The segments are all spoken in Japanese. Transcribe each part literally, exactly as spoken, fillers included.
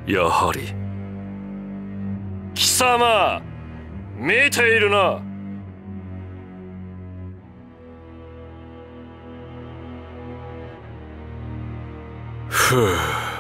やはり貴様見ているな。ふう。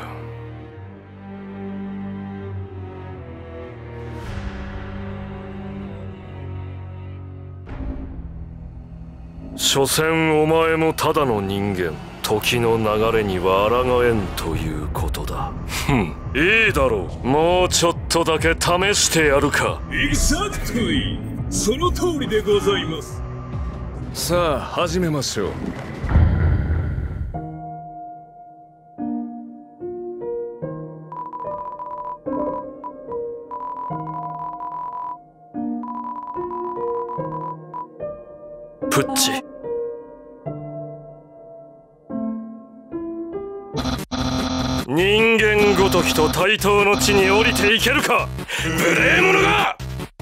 所詮お前もただの人間。時の流れには抗えんということだ。ふん、いいだろう。もうちょっとだけ試してやるか。 エグザクトリー、その通りでございます。 さあ始めましょう。 プッチ。人間ごときと対等の地に降りていけるか、無礼者が。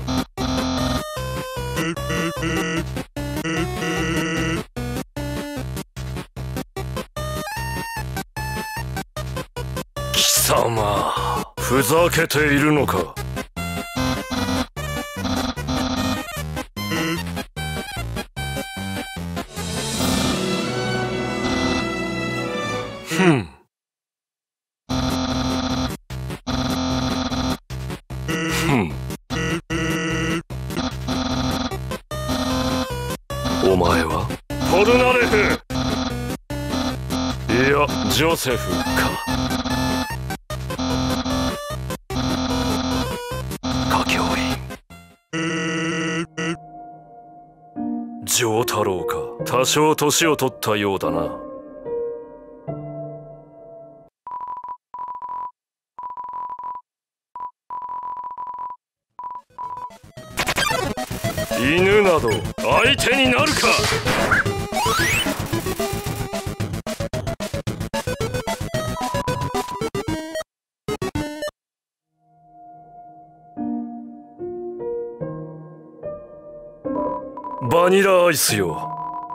貴様ふざけているのか。ふん。ふん。お前はポルナレフ、いやジョセフか。歌教員丈太郎か。多少年を取ったようだな。犬など相手になるか。バニラアイスよ。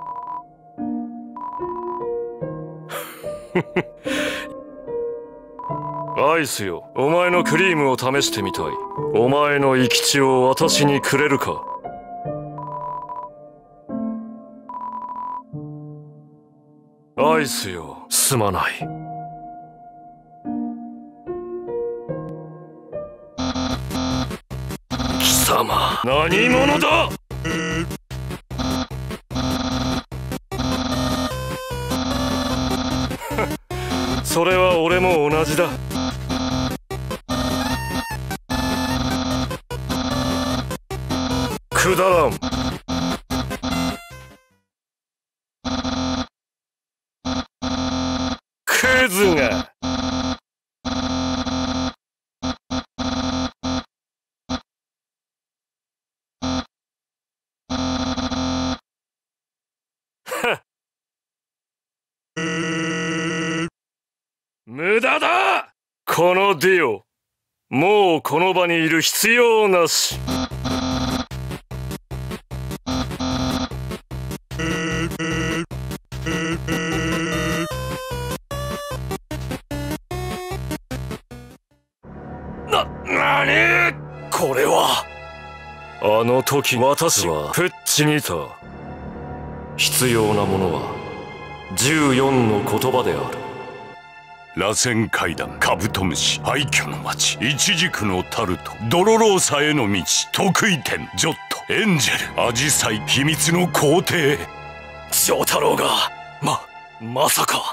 アイスよ、お前のクリームを試してみたい。お前の生き血を私にくれるか。アイスよ、すまない。貴様何者だ。それは俺も同じだ。くだらん。クズが。無駄だ。このディオ、もうこの場にいる必要なし。な、なにこれは。あの時私はプッチにいた。必要なものはじゅうよんの言葉である。 螺旋階段、カブトムシ、廃墟の町、イチジクのタルト、ドロローサへの道、得意点、ジョット、エンジェル、アジサイ、秘密の皇帝。 丈太郎がままさか。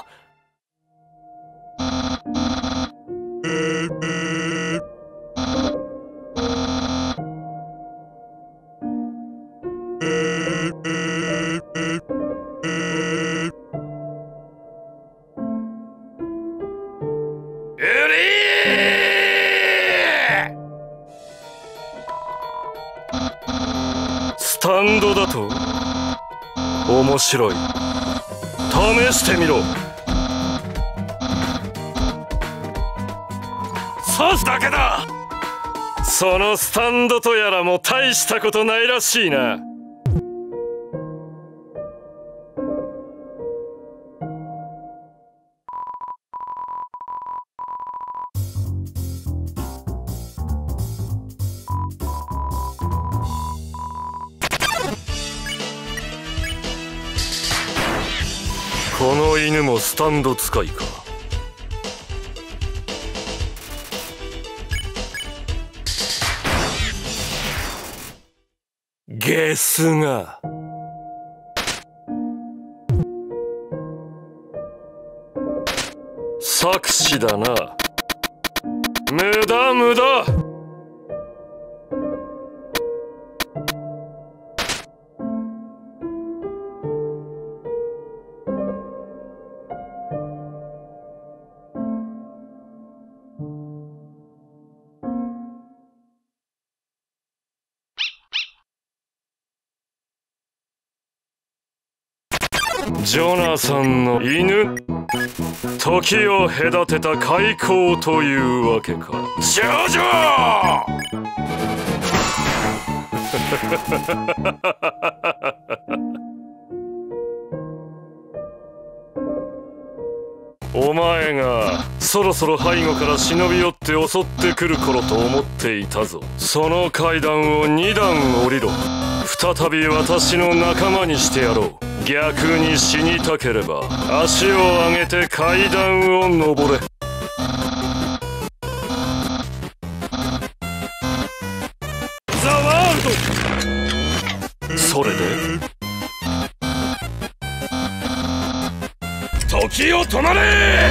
スタンドだと面白い。試してみろ。刺すだけだ。そのスタンドとやらも大したことないらしいな。 この犬もスタンド使いか。ゲスが作詞だな。無駄無駄。ジョナサンの犬、時を隔てた開口というわけか。少女お前がそろそろ背後から忍び寄って襲ってくる頃と思っていたぞ。その階段をに段降りろ。再び私の仲間にしてやろう。逆に死にたければ足を上げて階段を登れ。ザ・ワールド。それで時を止まれ。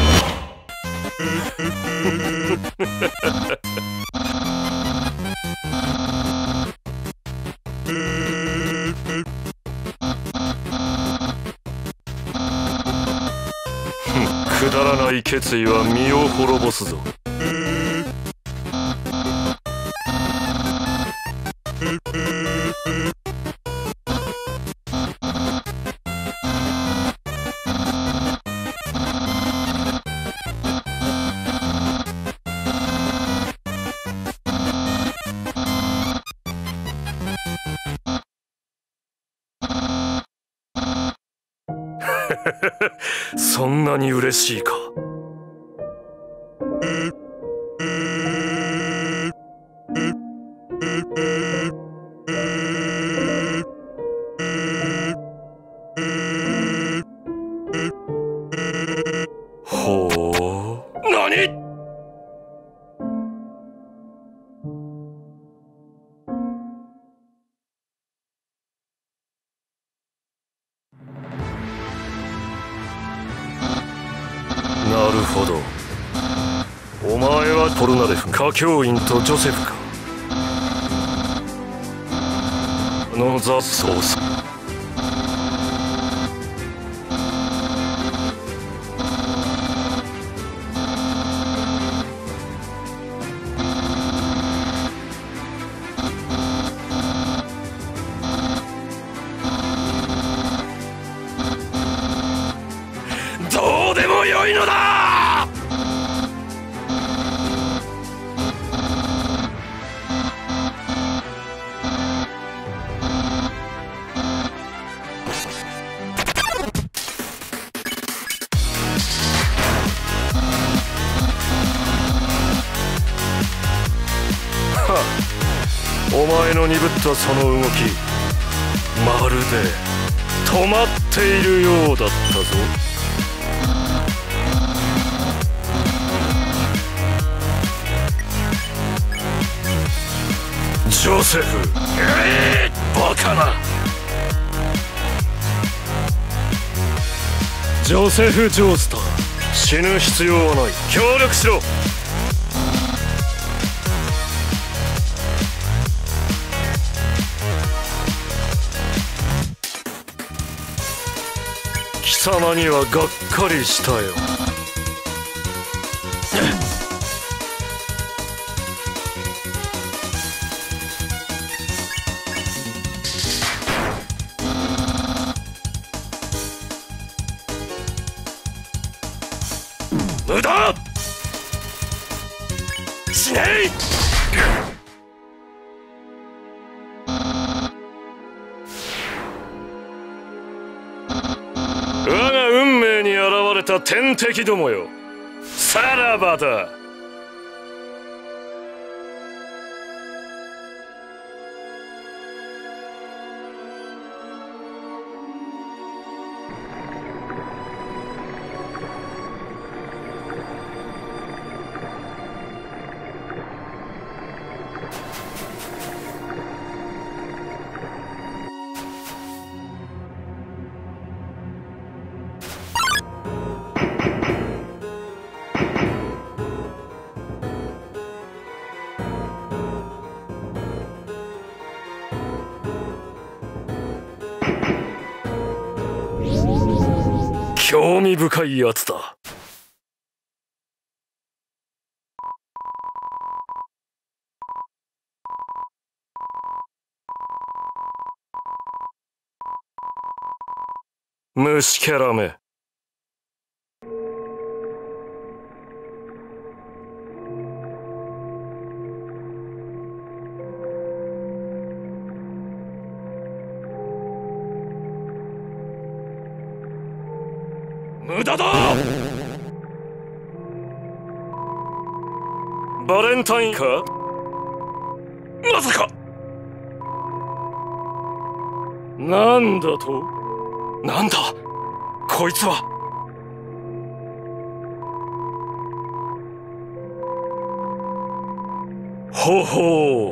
くだらない決意は身を滅ぼすぞ。そんなに嬉しいか。ほう。何？なるほど。お前はポルナレフ歌教員とジョセフか。あのザ・ソース。どうでもよいのだ。お前の鈍ったその動き、まるで止まっているようだったぞ。ジョセフ、えー、バカな。ジョセフ・ジョースター、死ぬ必要はない。協力しろ。貴様にはがっかりしたよ。無駄しねえ。我が運命に現れた天敵どもよ、さらばだ。 興味深いやつだ。虫キャラめ。無駄だ。バレンタインか？まさか。なんだと？なんだこいつは。ほほ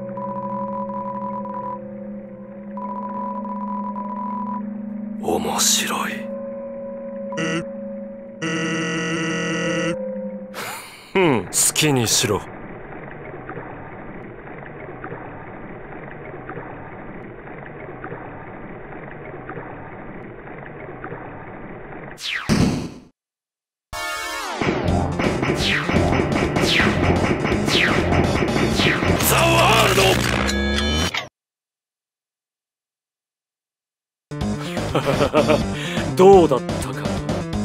う、面白い。うん、好きにしろ。ザ・ワールドどうだったか。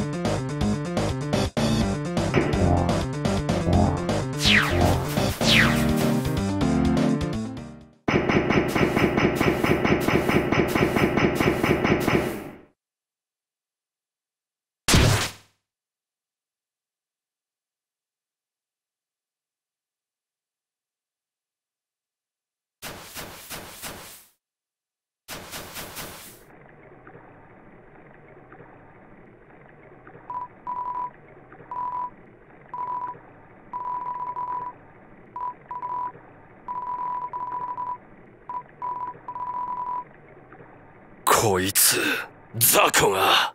こいつ雑魚が。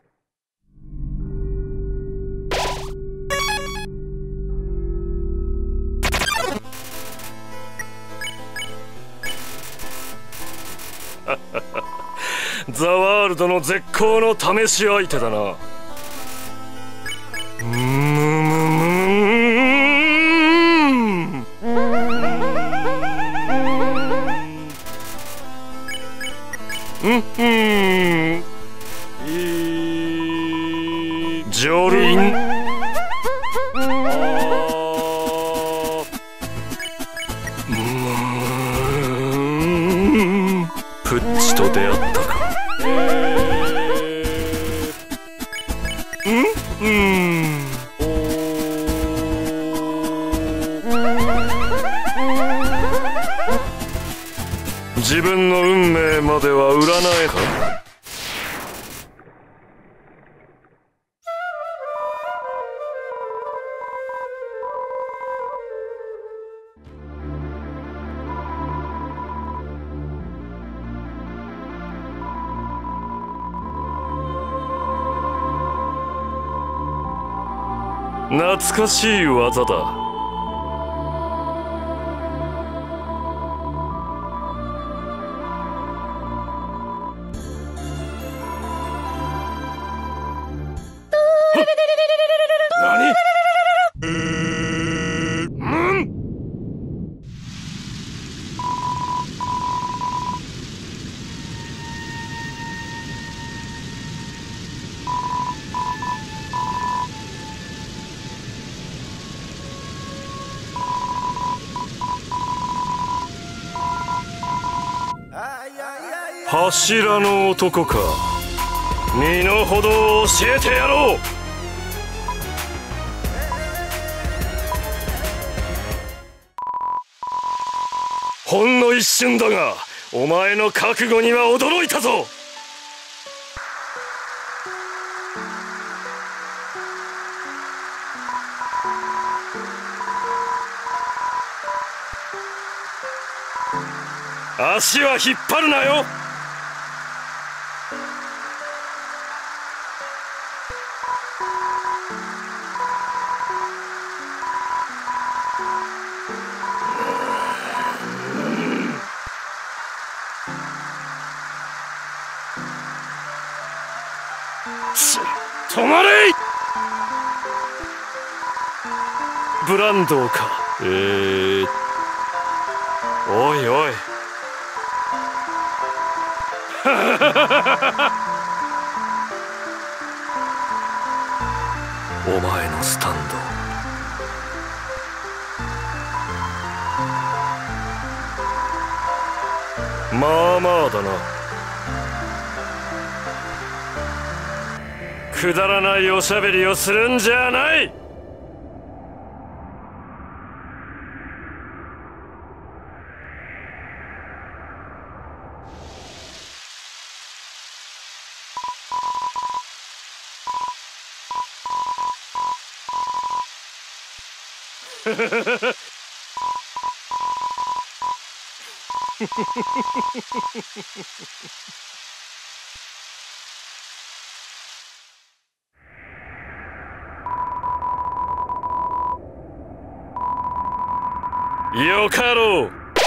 ザ・ワールドの絶好の試し相手だな。むむむうんうんいいジョリンうんプッチと出会ったか。うんうん自分の運命までは占えか。懐かしい技だ。何？柱の男か。身の程を教えてやろう。ほんの一瞬だがお前の覚悟には驚いたぞ。足は引っ張るなよ。 止まれ。ブランドか。えー、おいおいお前のスタンドまあまあだな。くだらないおしゃべりをするんじゃない。よかろう。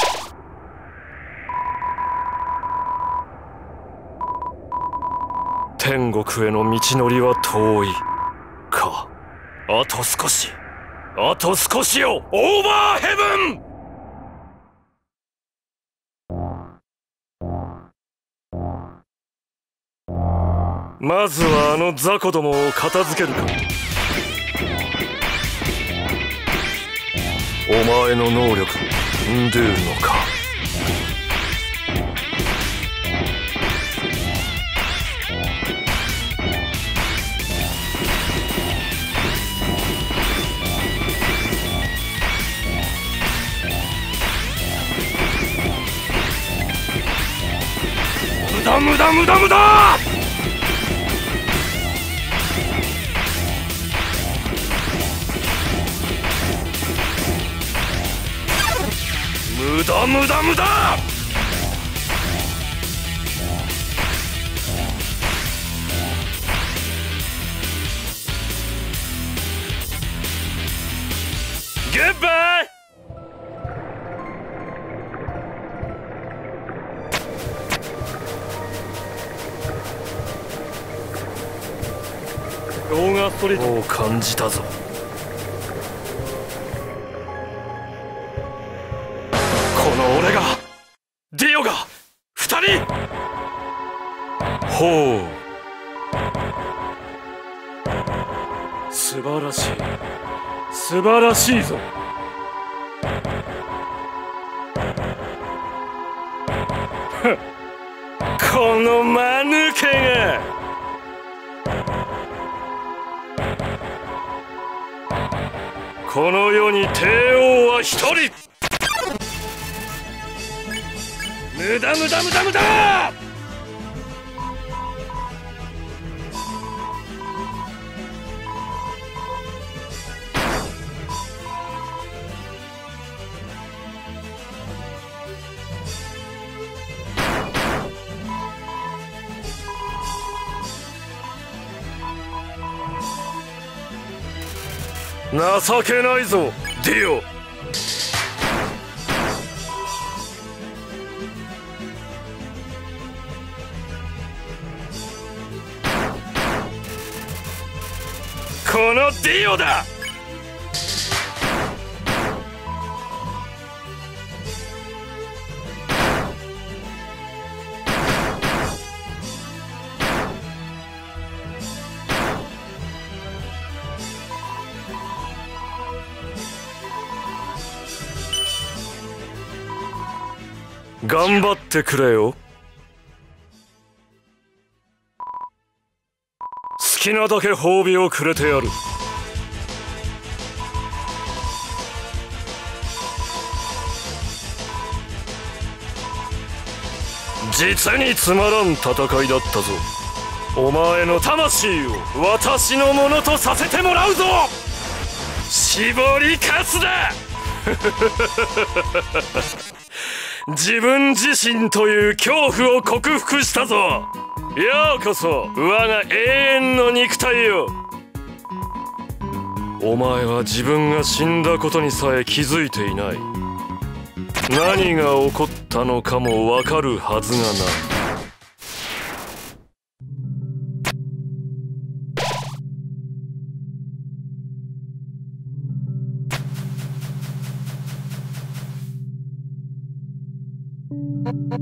天国への道のりは遠いか。あと少し、あと少しよ。オーバーヘブン。まずはあの雑魚どもを片付けるか。お前の能力んでるのか。無駄無駄無駄無駄。無駄無駄無駄。グッバイ。動画ストリートを感じたぞ。俺がディオが二人。ほう、素晴らしい素晴らしいぞ。この間抜けが。この世に帝王は一人。無駄無駄無駄無駄。情けないぞディオ。このディオだ。頑張ってくれよ。好きなだけ褒美をくれてやる。実につまらん戦いだったぞ。お前の魂を私のものとさせてもらうぞ。絞りかすだ。自分自身という恐怖を克服したぞ。ようこそ我が永遠の肉体よ。お前は自分が死んだことにさえ気づいていない。何が起こったのかもわかるはずがない。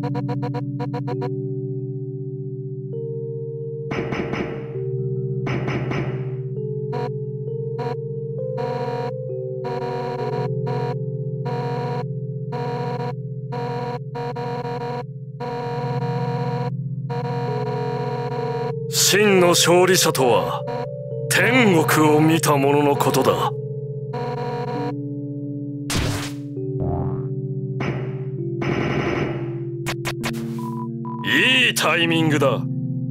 真の勝利者とは天国を見た者のことだ。いいタイミングだ。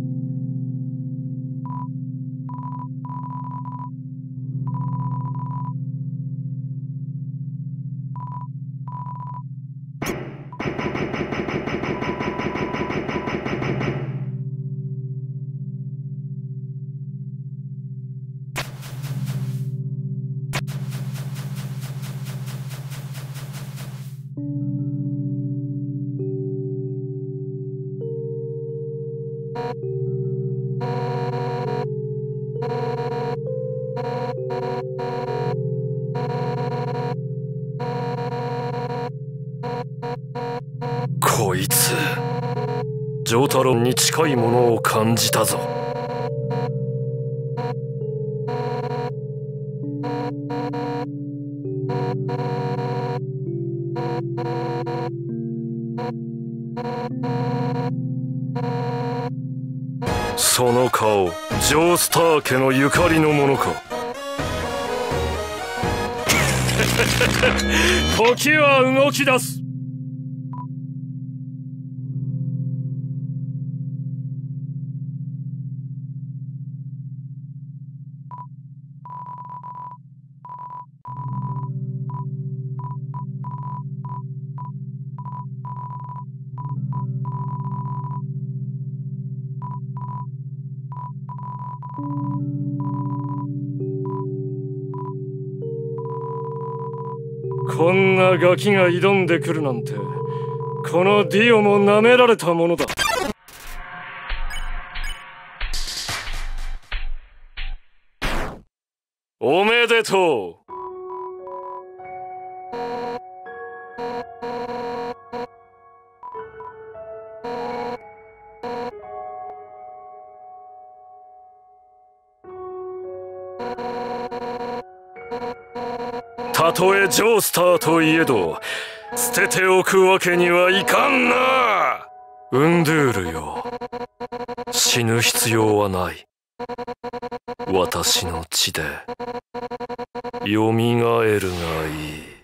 こいつ丈太郎に近いものを感じたぞ。その顔、ジョースター家のゆかりのものか。時は動き出す。こんなガキが挑んでくるなんて、このディオも舐められたものだ。おめでとう。たとえジョースターといえど捨てておくわけにはいかんな。ウンドゥールよ、死ぬ必要はない。私の血でよみがえるがいい。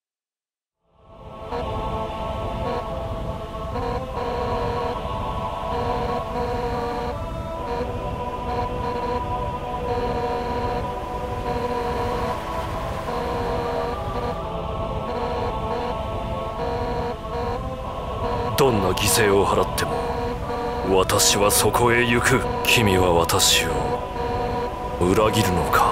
どんな犠牲を払っても私はそこへ行く。君は私を裏切るのか。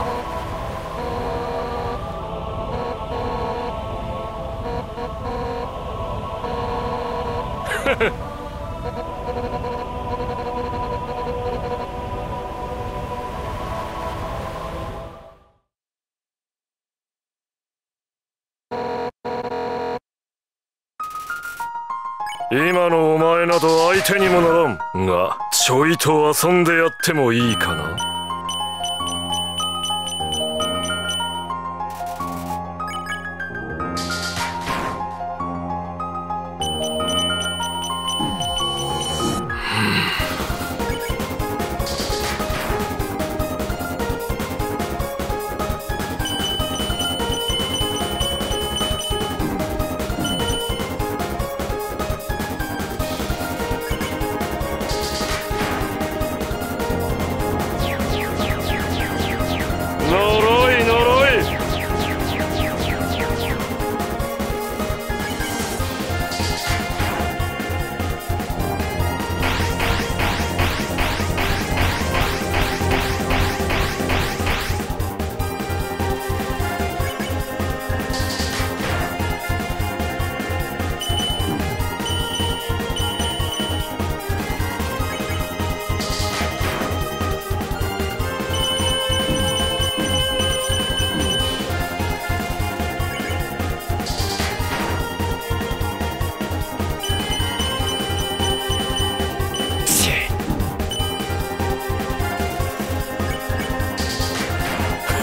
今のお前など相手にもならんが、ちょいと遊んでやってもいいかな。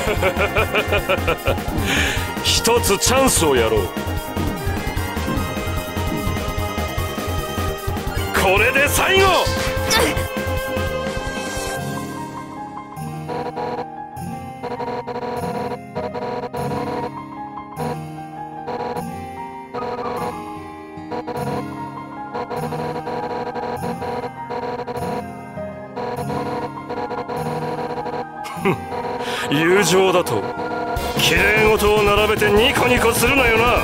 一つチャンスをやろう。これで最後。友情だと綺麗事を並べてニコニコするなよな。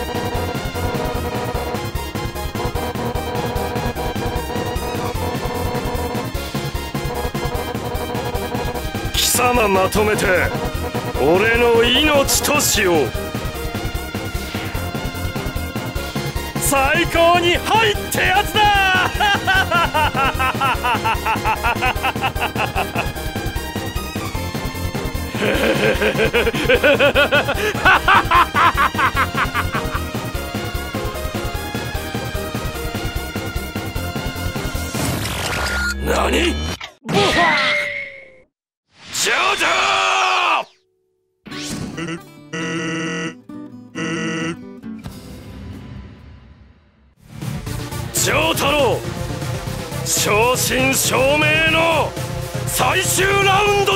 貴様まとめて俺の命としよう。最高に入ってやつだ。何？ボファー！ジョジョー！丈太郎、正真正銘の最終ラウンド